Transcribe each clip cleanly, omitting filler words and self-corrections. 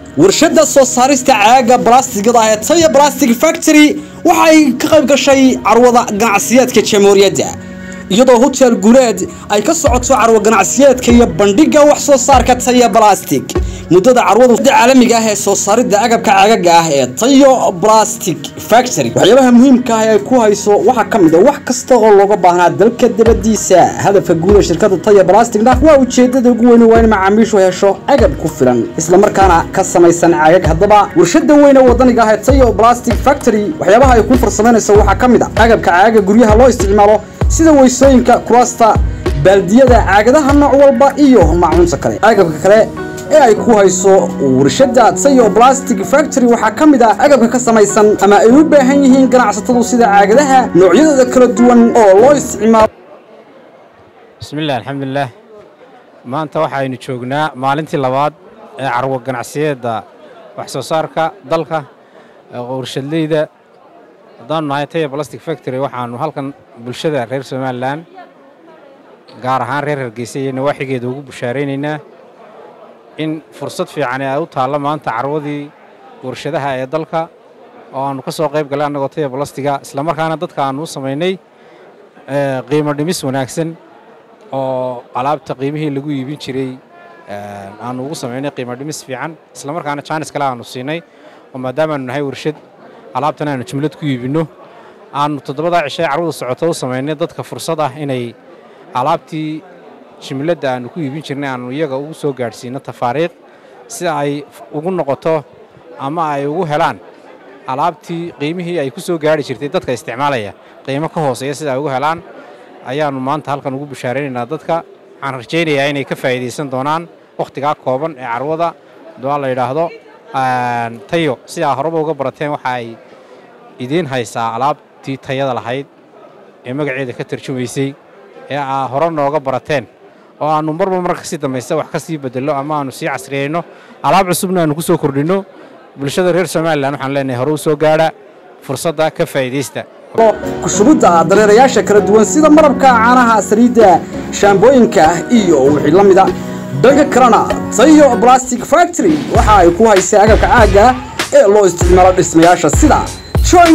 warshada soo saarista caaga balaastigada ee Taya Plastic Factory waxay ka qayb gashay carwada ganacsiyeedka Jamhuuriyadda iyadoo hotel Guuleed ay ka socoto carwo ganacsiyeedka iyo bandhiga wax soo saarka Taya Plastic muddada carwada caalamiga ah ee soo saaridda agabka caagaga ah ee Taya Plastic Factory waxyaabaha muhiimka ah ee ku hayso waxa kamid ah wax kasta oo looga baahnaa dalka dibadiisa hadafka guud ee shirkadda Taya Plastic waa ujeedada ugu weyn waa in macaamiishu hesho agab ku filan isla markaana ka samaysan caagag hadaba warshada weyn ee wadaniga ah ee Taya Plastic Factory waxyaabaha ay ku farsameynayso waxa kamid ah agabka caaga guryaha loo isticmaalo sida weysooyinka kuraasta baldiyada caagadaha nooc walba iyo maacuunta kale agabka kale ee ay ku hayso warshada Taya Plastic Factory waxa kamid ah agabka ka samaysan ama ay u baahan yihiin ganacsatadu sida caagadaha noocyadooda kala duwan oo loo isticmaalo bismillaah alxamdulillaah maanta waxaynu joognaa maalintii labaad ee carwo ganacsiyeedda wax soo saarka dalka warshadleyda hadaan nahay Taya Plastic Factory waxaanu halkan bulshada reer Soomaaliland gaar ahaan reer Hargeysa iyo nawaaxigeeda ugu bushaareynayna in fursad fiican ay u taalo maanta carwadii warshadaha ee dalka oo aanu ka soo qayb galay anagoo Taya Plastic isla markaana dadka aanu sameynay qiimo dhimis wanaagsan oo alaabta qiimihii lagu iibin jiray aanu ugu sameynay qiimo dhimis fiican isla markaana chance kale aanu siinay oo maadaama aanu nahay warshad alaabtan aanu jumlad ku iibino aanu 7 cishay carwada socoto u sameynay dadka fursad ah inay alaabtii jumlada aanu ku iibin jirnay aanu iyaga ugu soo gaarsiino tafaariiq si ay ugu noqoto ama ay ugu helaan alaabtii qiimihii ay ku soo gaari jirtay dadka isticmaalaya qiimo ka hooseeya sida ay ugu helaan ayaanu maanta halkan ugu bushaareynaa dadka aan rajaynayaa inay ka faa'iideysan doonaan waqtiga kooban ee carwada doo la yiraahdo Tayo sida horeba uga barateen waxa ay idin haysaa alaabtii tayada lahayd ee magaceeda ka tarjumaysay ee hore nooga barateen oo aanu marka si dambaysta wax ka sii bedelo ama aanu si casriyeyno alaab cusubna aanu ku soo kordhino bulshada reer Soomaaliland waxaan leenahay hore u soo gaara fursadda ka faa'iideysta ku shubida dareerayaasha kala duwan sida marabka caanaha saliidda shaambooyinka iyo wixii la mid ah dhanka kalena Taya Plastic Factory waxa ay ku haysaa agabka caaga ee loo isticmaalo dhismayaasha sida chain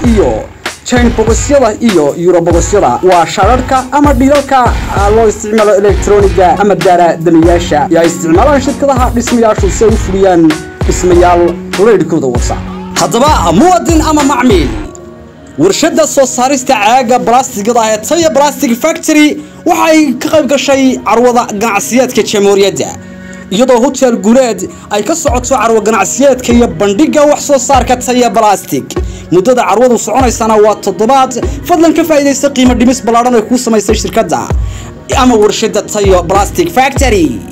boxyada iyo euro boxyada waa shaararka ama dhilalka loo isticmaalo elektrooniga ama daara damiyaasha ay isticmaalaan shirkadaha dhismayaashu si ay u fuliyaan dhismayaal leedkooda wasa hadaba muwadin ama macmiil warshada soo saarista caaga balaastigada ee Taya Plastic Factory waxay ka qayb gashay carwada ganacsiyeedka Jamhuuriyadda iyadoo hotel Guuleed ay ka socoto carwo ganacsiyeedka iyo bandhiga wax soo saarka Taya Plastic muddada carwadu soconaysana waa 7 fadlan ka faa'iideysta qiimo dhimis balaaran ay ku samaysay shirkadda ama warshada Taya Plastic Factory